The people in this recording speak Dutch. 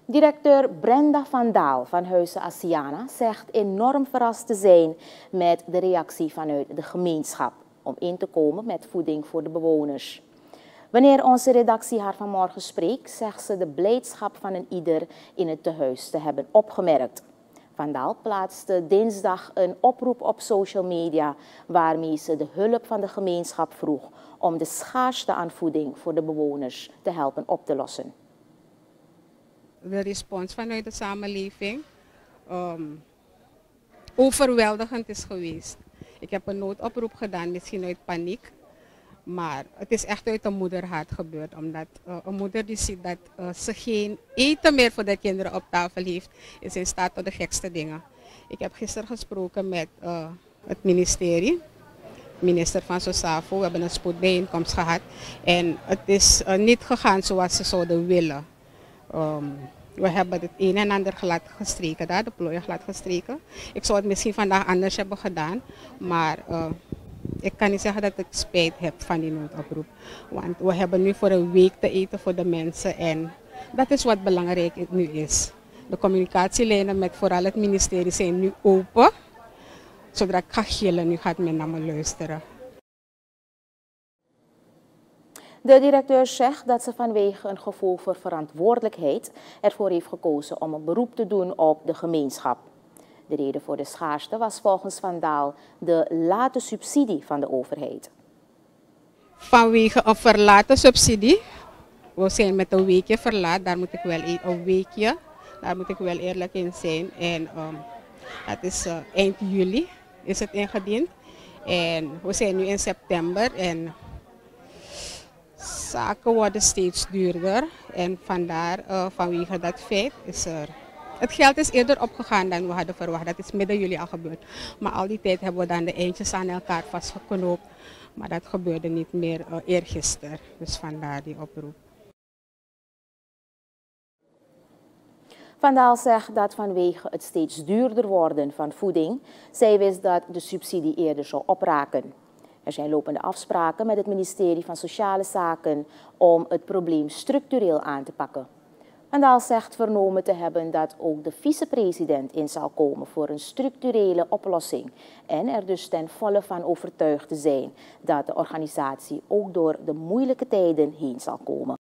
Directeur Brenda van Daal van Huizen Asiana zegt enorm verrast te zijn met de reactie vanuit de gemeenschap om in te komen met voeding voor de bewoners. Wanneer onze redactie haar vanmorgen spreekt, zegt ze de blijdschap van een ieder in het tehuis te hebben opgemerkt. Van Daal plaatste dinsdag een oproep op social media waarmee ze de hulp van de gemeenschap vroeg om de schaarste aan voeding voor de bewoners te helpen op te lossen. De respons vanuit de samenleving overweldigend is geweest. Ik heb een noodoproep gedaan, misschien uit paniek. Maar het is echt uit een moederhart gebeurd. Omdat een moeder die ziet dat ze geen eten meer voor de kinderen op tafel heeft, is in staat tot de gekste dingen. Ik heb gisteren gesproken met het ministerie. Minister van Sosafo, we hebben een spoedbijeenkomst gehad. En het is niet gegaan zoals ze zouden willen. We hebben het een en ander glad gestreken, daar, de plooien glad gestreken. Ik zou het misschien vandaag anders hebben gedaan, maar ik kan niet zeggen dat ik spijt heb van die noodoproep. Want we hebben nu voor een week te eten voor de mensen en dat is wat belangrijk nu is. De communicatielijnen met vooral het ministerie zijn nu open. Zodra ik ga gillen, nu gaat men naar me luisteren. De directeur zegt dat ze vanwege een gevoel voor verantwoordelijkheid ervoor heeft gekozen om een beroep te doen op de gemeenschap. De reden voor de schaarste was volgens Van Daal de late subsidie van de overheid. Vanwege een verlate subsidie, we zijn met een weekje verlaat, daar moet ik wel eerlijk in zijn. En het is eind juli is het ingediend en we zijn nu in september en zaken worden steeds duurder en vandaar, vanwege dat feit is er. Het geld is eerder opgegaan dan we hadden verwacht. Dat is midden juli al gebeurd. Maar al die tijd hebben we dan de eindjes aan elkaar vastgeknoopt. Maar dat gebeurde niet meer eergisteren. Dus vandaar die oproep. Van Daal zegt dat vanwege het steeds duurder worden van voeding, zij wist dat de subsidie eerder zou opraken. Er zijn lopende afspraken met het ministerie van Sociale Zaken om het probleem structureel aan te pakken. Van Daal zegt vernomen te hebben dat ook de vicepresident in zal komen voor een structurele oplossing en er dus ten volle van overtuigd te zijn dat de organisatie ook door de moeilijke tijden heen zal komen.